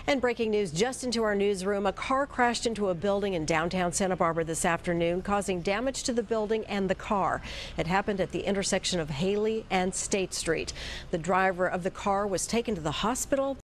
And breaking news just into our newsroom, a car crashed into a building in downtown Santa Barbara this afternoon, causing damage to the building and the car. It happened at the intersection of Haley and State Street. The driver of the car was taken to the hospital.